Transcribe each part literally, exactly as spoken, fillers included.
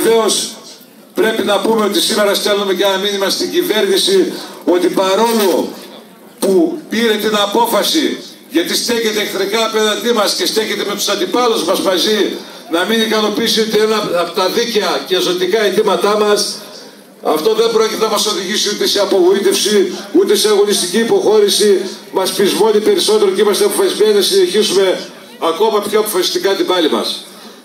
βεβαίως πρέπει να πούμε ότι σήμερα στέλνουμε και ένα μήνυμα στην κυβέρνηση ότι παρόλο που πήρε την απόφαση, γιατί στέκεται εχθρικά απέναντί μας και στέκεται με τους αντιπάλους μας μαζί, να μην ικανοποιήσει ούτε ένα από τα δίκαια και ζωτικά αιτήματά μας, αυτό δεν πρόκειται να μας οδηγήσει ούτε σε απογοήτευση, ούτε σε αγωνιστική υποχώρηση. Μας πεισμώνει περισσότερο και είμαστε αποφασισμένοι να συνεχίσουμε ακόμα πιο αποφασιστικά την πάλη μας.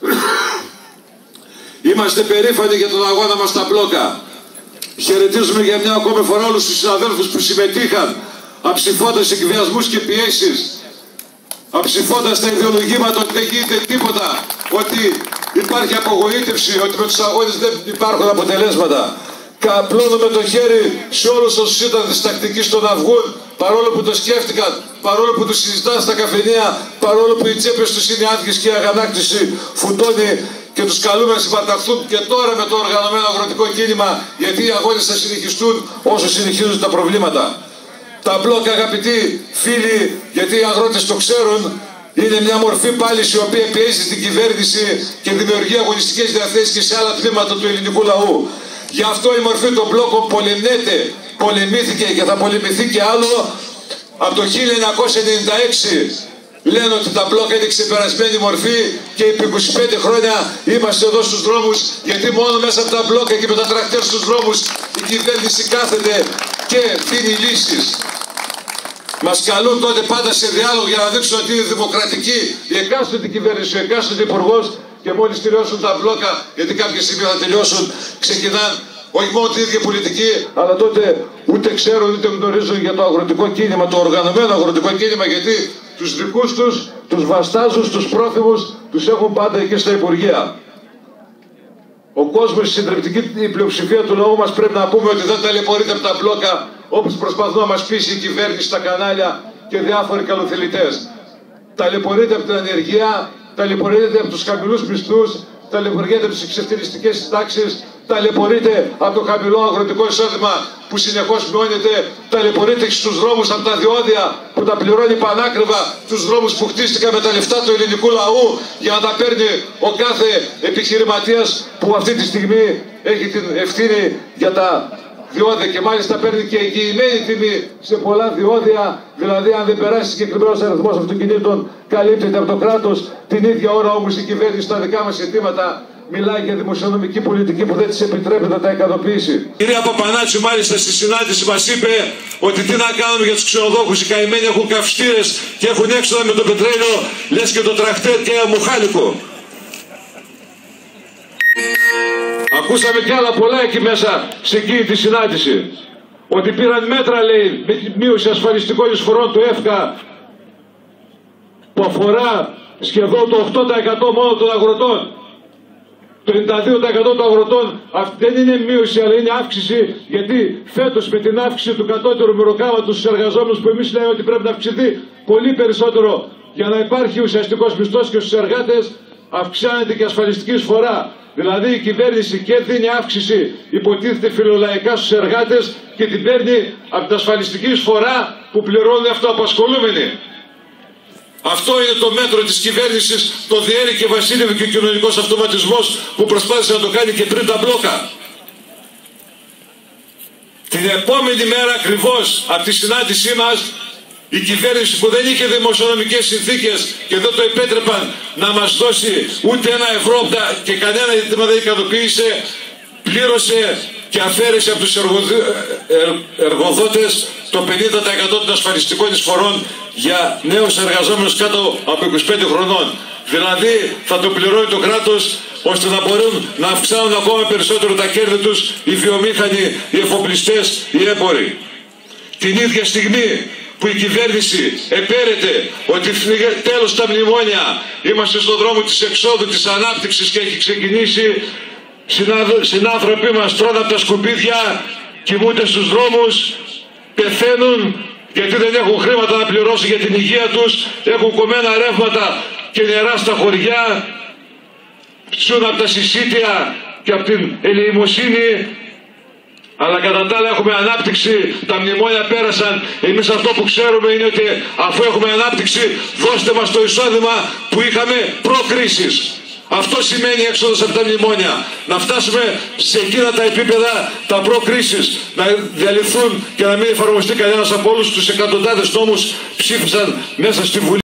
Είμαστε περήφανοι για τον αγώνα μας στα μπλόκα. Χαιρετίζουμε για μια ακόμη φορά όλους τους συναδέλφους που συμμετείχαν, αψηφώντας σε εκβιασμούς και πιέσεις, αψηφώντας τα ιδεολογήματα ότι δεν γίνεται τίποτα, ότι υπάρχει απογοήτευση, ότι με τους αγώνες δεν υπάρχουν αποτελέσματα. Καπλώνουμε το χέρι σε όλους όσους ήταν διστακτικοί στο να βγουν, παρόλο που το σκέφτηκαν, παρόλο που το συζητάνε στα καφενεία, παρόλο που οι τσέπες τους είναι άδειες και η αγανάκτηση φουντώνει, και τους καλούμε να συμπαρταχθούν και τώρα με το οργανωμένο αγροτικό κίνημα, γιατί οι αγώνες θα συνεχιστούν όσο συνεχίζουν τα προβλήματα. Τα μπλοκ, αγαπητοί φίλοι, γιατί οι αγρότες το ξέρουν, είναι μια μορφή πάλι η οποία πιέζει την κυβέρνηση και δημιουργεί αγωνιστικές διαθέσεις και σε άλλα τμήματα του ελληνικού λαού. Γι' αυτό η μορφή των μπλόκων πολεμιέται, πολεμήθηκε και θα πολεμηθεί και άλλο από το χίλια εννιακόσια ενενήντα έξι. Λένε ότι τα μπλόκα είναι ξεπερασμένη μορφή και επί είκοσι πέντε χρόνια είμαστε εδώ στους δρόμους, γιατί μόνο μέσα από τα μπλόκα και με τα τρακτέρ στους δρόμους η κυβέρνηση κάθεται και δίνει λύσεις. Μας καλούν τότε πάντα σε διάλογο για να δείξουν ότι είναι δημοκρατική η εκάστοτε κυβέρνηση, ο εκάστοτε υπουργός, και μόλις τελειώσουν τα μπλόκα, γιατί κάποια στιγμή θα τελειώσουν, ξεκινάνε όχι μόνο την ίδια πολιτική, αλλά τότε ούτε ξέρουν ούτε γνωρίζουν για το αγροτικό κίνημα, το οργανωμένο αγροτικό κίνημα, γιατί τους δικούς τους, τους βαστάζους, τους πρόθυμους, τους έχουν πάντα εκεί στα Υπουργεία. Ο κόσμος, η συντριπτική πλειοψηφία του λαού μας, πρέπει να πούμε ότι δεν ταλαιπωρείται από τα μπλόκα, όπως προσπαθούν να μας πείσει η κυβέρνηση στα κανάλια και διάφοροι καλοθελητές. Ταλαιπωρείται από την ανεργία, ταλαιπωρείται από τους χαμηλούς μισθούς, ταλαιπωρείται από τις εξευτελιστικές συντάξεις, ταλαιπωρείται από το χαμηλό αγροτικό εισόδημα που συνεχώς μειώνεται, ταλαιπωρείται στους δρόμους από τα διόδια που τα πληρώνει πανάκριβα, τους δρόμους που χτίστηκαν με τα λεφτά του ελληνικού λαού για να τα παίρνει ο κάθε επιχειρηματίας που αυτή τη στιγμή έχει την ευθύνη για τα διόδια και μάλιστα παίρνει και εγγυημένη τιμή σε πολλά διόδια, δηλαδή αν δεν περάσει συγκεκριμένος αριθμός αυτοκινήτων καλύπτεται από το κράτος. Την ίδια ώρα όμως η κυβέρνηση στα δικά μας αιτήματα μιλάει για δημοσιονομική πολιτική που δεν της επιτρέπει να τα ικανοποιήσει. Η κυρία Παπανάτσου μάλιστα στη συνάντηση μας είπε ότι τι να κάνουμε για τους ξενοδόχους, οι καημένοι έχουν καυστήρες και έχουν έξοδα με το πετρέλαιο, λες και το τρακτέρ και αμουχάλικο. Ακούσαμε κι άλλα πολλά εκεί μέσα σε εκείνη τη συνάντηση. Ότι πήραν μέτρα, λέει, με τη μείωση ασφαλιστικών εισφορών του ΕΦΚΑ που αφορά σχεδόν το οκτώ τοις εκατό μόνο των αγροτών. Το ενενήντα δύο τοις εκατό των αγροτών δεν είναι μείωση, αλλά είναι αύξηση, γιατί φέτος με την αύξηση του κατώτερου μεροκάματος στους εργαζόμενους, που εμείς λέμε ότι πρέπει να αυξηθεί πολύ περισσότερο για να υπάρχει ουσιαστικός μισθός και στους εργάτες, αυξάνεται και ασφαλιστική εισφορά. Δηλαδή η κυβέρνηση και δίνει αύξηση, υποτίθεται φιλολαϊκά στους εργάτες, και την παίρνει από την ασφαλιστική εισφορά που πληρώνουν αυτοαπασχολούμενοι. Αυτό είναι το μέτρο της κυβέρνησης, το διέρη και βασίλευε και ο κοινωνικός αυτοματισμός που προσπάθησε να το κάνει και πριν τα μπλόκα. Την επόμενη μέρα ακριβώς από τη συνάντησή μας, η κυβέρνηση που δεν είχε δημοσιονομικές συνθήκες και δεν το επέτρεπαν να μας δώσει ούτε ένα ευρώ και κανένα ζήτημα δεν ικανοποίησε, πλήρωσε και αφαίρεσε από τους εργοδότες το πενήντα τοις εκατό των ασφαλιστικών εισφορών για νέους εργαζόμενους κάτω από είκοσι πέντε χρονών. Δηλαδή θα το πληρώνει το κράτος, ώστε να μπορούν να αυξάνουν ακόμα περισσότερο τα κέρδη τους οι βιομήχανοι, οι εφοπλιστές, οι έμποροι. Την ίδια στιγμή που η κυβέρνηση επέρεται ότι τέλος τα μνημόνια, είμαστε στον δρόμο της εξόδου, της ανάπτυξης και έχει ξεκινήσει, συνάνθρωποι μας τρώνε από τα σκουπίδια, κοιμούνται στους δρόμους, πεθαίνουν γιατί δεν έχουν χρήματα να πληρώσουν για την υγεία τους, έχουν κομμένα ρεύματα και νερά στα χωριά, ψούν από τα συσίτια και από την ελεημοσύνη. Αλλά κατά τα άλλα έχουμε ανάπτυξη, τα μνημόνια πέρασαν. Εμείς αυτό που ξέρουμε είναι ότι αφού έχουμε ανάπτυξη, δώστε μας το εισόδημα που είχαμε προ-κρίσης. Αυτό σημαίνει έξοδος από τα μνημόνια. Να φτάσουμε σε εκείνα τα επίπεδα, τα προ-κρίσης, να διαλυθούν και να μην εφαρμοστεί κανένας από όλους τους εκατοντάδες νόμους ψήφισαν μέσα στη Βουλή.